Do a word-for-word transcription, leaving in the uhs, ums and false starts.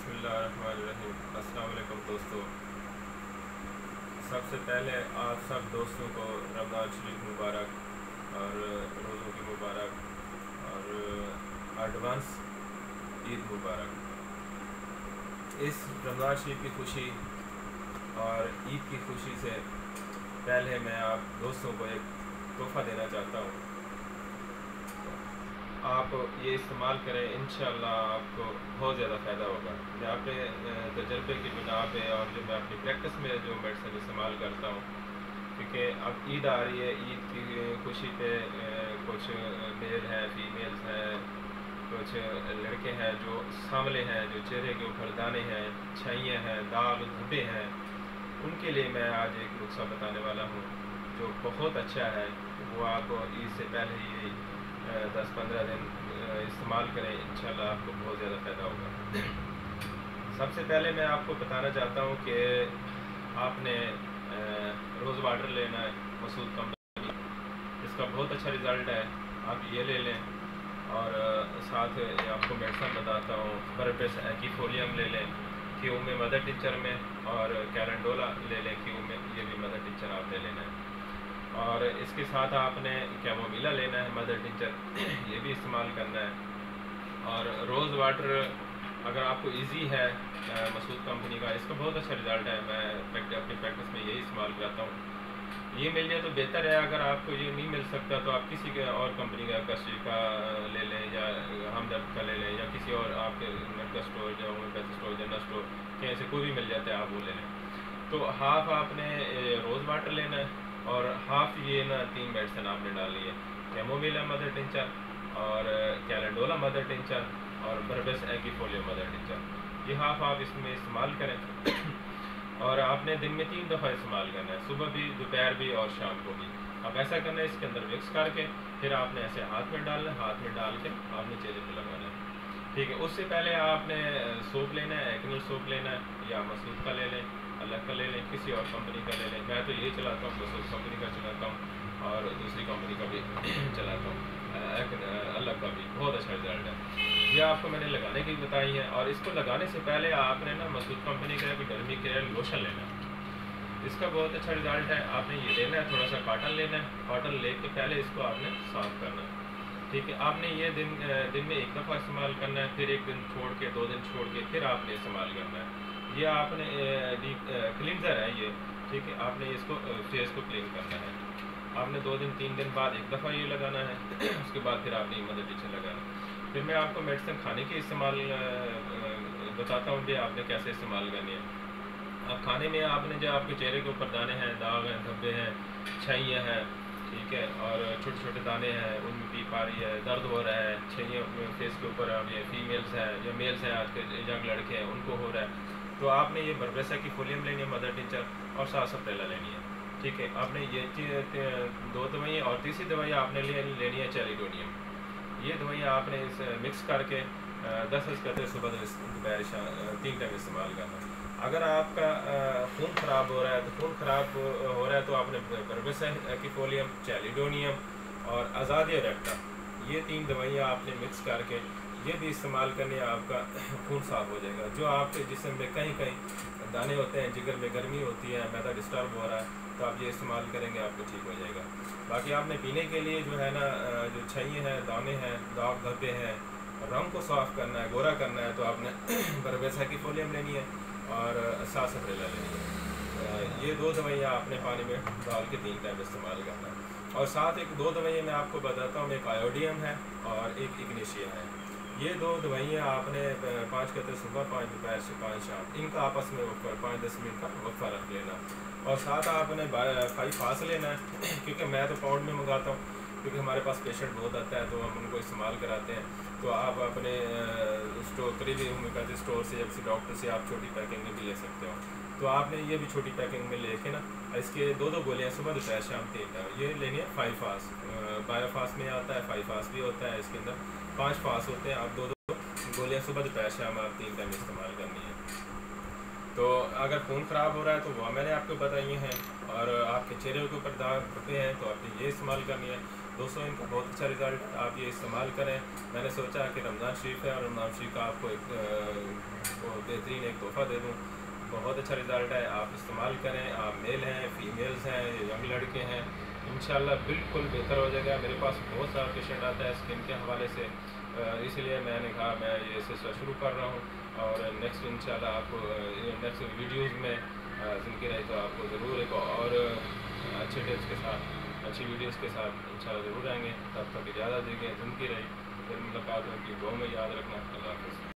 बिस्मिल्लाहिर्रहमानिर्रहीम। अस्सलाम वालेकुम दोस्तों। सबसे पहले आप सब दोस्तों को रमज़ान शरीफ मुबारक और रोज़ों की मुबारक और एडवांस ईद मुबारक। इस रमज़ान शरीफ की खुशी और ईद की खुशी से पहले मैं आप दोस्तों को एक तोहफ़ा देना चाहता हूँ। आप ये इस्तेमाल करें, इंशाअल्लाह आपको बहुत ज़्यादा फ़ायदा होगा। मैं अपने तजर्बे की बिना पे और जो मैं अपनी प्रैक्टिस में जो मेडिसिन इस्तेमाल करता हूँ, क्योंकि अब ईद आ रही है, ईद की खुशी पे कुछ मेल हैं, फीमेल्स हैं, कुछ लड़के हैं जो सांवले हैं, जो चेहरे के ऊपर दाने हैं, छाइयाँ हैं, दाग धब्बे हैं, उनके लिए मैं आज एक नुस्खा बताने वाला हूँ जो बहुत अच्छा है। वो आप ईद से पहले ही दस पंद्रह दिन इस्तेमाल करें, इंशाल्लाह आपको बहुत ज़्यादा फ़ायदा होगा। सबसे पहले मैं आपको बताना चाहता हूँ कि आपने रोज़ वाटर लेना है, मसूद कंपनी, इसका बहुत अच्छा रिज़ल्ट है, आप ये ले लें। और साथ आपको मेडिसिन बताता हूँ, बरबेस एक्फोलियम ले लें क्यू में, मदर टिंचर में, और कैलेंडोला ले लें क्यू में, ये भी मदर टिंचर आपने लेना है। और इसके साथ आपने कैमोमिला लेना है, मदर टिंचर, ये भी इस्तेमाल करना है। और रोज़ वाटर अगर आपको इजी है, मसूद कंपनी का, इसका बहुत अच्छा रिज़ल्ट है। मैं अपनी प्रैक्टिस में यही इस्तेमाल करता हूँ। ये मिल जाए तो बेहतर है, अगर आपको ये नहीं मिल सकता तो आप किसी के और कंपनी का, कस्टी का ले लें या हमदर्द का ले लें, या किसी और आपके मेडिकल स्टोर या होम्योपैथी स्टोर, जनरल स्टोर, कहीं से कोई भी मिल जाता है, आप वो ले लें। तो हाफ आपने रोज़ वाटर लेना है और हाफ ये ना तीन मेडिसिन आपने डालनी है, कैमोमिला मदर टिंचर और कैलेंडोला मदर टिंचर और बरबेस एक्फोलियम मदर टिंचर, ये हाफ आप इसमें इस्तेमाल करें। और आपने दिन में तीन दफ़ा इस्तेमाल करना है, सुबह भी, दोपहर भी और शाम को भी। अब ऐसा करना है, इसके अंदर मिक्स करके फिर आपने ऐसे हाथ में डालना है, हाथ में डाल के आपने चेहरे पर लगाना है, ठीक है। उससे पहले आपने सोप लेना है, एक्निल सोप लेना है, या मसूद का ले लें, अलग का ले लें, किसी और कंपनी का ले लें। मैं तो ये चलाता हूँ, मसूद कंपनी का चलाता हूँ और दूसरी कंपनी का भी चलाता हूँ, अलग का भी बहुत अच्छा रिजल्ट है। ये आपको मैंने लगाने की बताई है। और इसको लगाने से पहले आपने ना मसूद कंपनी का एक डर्मी केयर लोशन लेना है, इसका बहुत अच्छा रिजल्ट है। आपने ये लेना है, थोड़ा सा कॉटन लेना है, कॉटन लेके पहले इसको आपने साफ करना है, ठीक है। आपने ये दिन दिन में एक दफ़ा इस्तेमाल करना है, फिर एक दिन छोड़ के, दो दिन छोड़ के फिर आपने इस्तेमाल करना है। ये आपने डीप क्लींजर है ये, ठीक है। आपने इसको फेस को क्लीन करना है, आपने दो दिन तीन दिन बाद एक दफ़ा ये लगाना है, उसके बाद फिर आपने मदर टिंचर लगाना है। फिर मैं आपको मेडिसिन खाने के इस्तेमाल बताता हूँ कि आपने कैसे इस्तेमाल करनी है। अब खाने में आपने जो आपके चेहरे के ऊपर दाने हैं, दाग हैं, धब्बे हैं, छाइयाँ हैं, ठीक है, और छोटे छोटे दाने हैं, उनमें पीप आ रही है, दर्द हो रहा है, छाइयाँ फेस के ऊपर, अब ये फीमेल्स हैं या मेल्स हैं, आज के यंग लड़के हैं, उनको हो रहा है, तो आपने ये बरबेस एक्फोलियम लेनी है, मदर टिंचर और सात सप्रेला लेनी है, ठीक है। आपने ये दो दवाइयाँ और तीसरी दवाइयाँ आपने लेनी है चैलिडोनियम। ये दवाइयाँ आपने इस मिक्स करके दस दस करते सुबह दोपहर तीन टाइम इस्तेमाल करना है। अगर आपका खून ख़राब हो रहा है, तो खून ख़राब हो रहा है तो आपने बरबेस एक्फोलियम, चैलिडोनियम और आज़ादिया रेक्टा, ये तीन दवाइयाँ आपने मिक्स करके ये भी इस्तेमाल करने, आपका खून साफ हो जाएगा। जो आपके जिस्म में कहीं कहीं दाने होते हैं, जिगर में गर्मी होती है, मैदा डिस्टर्ब हो रहा है, तो आप ये इस्तेमाल करेंगे, आपको ठीक हो जाएगा। बाकी आपने पीने के लिए जो है ना, जो छाइयाँ हैं, दाने हैं, दाग धब्बे हैं, रंग को साफ़ करना है, गोरा करना है, तो आपने बरबेस एक्फोलियम लेनी है और सात सप्रेला लेनी है। ये दो दवाइयाँ आपने पानी में डाल के तीन टाइम इस्तेमाल करना है। और साथ एक दो दवाइयाँ मैं आपको बताता हूँ, एक आयोडियम है और एक इग्निशिया है। ये दो दवाइयाँ आपने पाँच कहते सुबह, पाँच दोपहर से पाँच शाम, इनका आपस में वक्फा पाँच दस मिनट का वक्फा रख लेना। और साथ आपने फाइव फास्ट लेना है, क्योंकि मैं तो पाउंड में मंगाता हूँ, क्योंकि हमारे पास पेशेंट बहुत आता है तो हम उनको इस्तेमाल कराते हैं। तो आप अपने स्टोर, करीबी होम्योपैथी स्टोर से या किसी डॉक्टर से आप छोटी पैकिंग में भी ले सकते हो। तो आपने ये भी छोटी पैकिंग में लेके ना, इसके दो दो गोलियाँ सुबह दोपहर शाम तीन टाइम ये लेनी है। फाइव फास्ट, बायो फास्ट में आता है, फाइव फास्ट भी होता है, इसके अंदर पाँच फास्ट होते हैं। आप दो दो गोलियाँ सुबह दोपहर शाम आप तीन टाइम इस्तेमाल करनी है। तो अगर खून ख़राब हो रहा है तो वह मैंने आपको बताई हैं, और आपके चेहरे के ऊपर दाग धब्बे हैं तो आपने ये इस्तेमाल करनी है। दोस्तों इनका बहुत अच्छा रिज़ल्ट, आप ये इस्तेमाल करें। मैंने सोचा कि रमज़ान शरीफ है और रमज़ान शरीफ का आपको एक बेहतरीन एक तोहफ़ा दे दूँ। बहुत अच्छा रिज़ल्ट है, आप इस्तेमाल करें। आप मेल हैं, फीमेल्स हैं, यंग लड़के हैं, इंशाल्लाह बिल्कुल बेहतर हो जाएगा। मेरे पास बहुत सारा पेशेंट आता है स्किन के हवाले से, इसलिए मैंने कहा मैं ये सिलसिला शुरू कर रहा हूँ और नेक्स्ट इंशाल्लाह आपको नेक्स्ट वीडियोज़ में ज़िंदगी रहे तो आपको ज़रूर एक और अच्छे टिप्स के साथ, अच्छी वीडियोज़ के साथ इंशाल्लाह ज़रूर आएंगे। तब तक इजाज़त देंगे, ज़िंदगी रही, फिर मुलाकात होगी। दुआ में याद रखना। अल्लाह हाफ़िज़।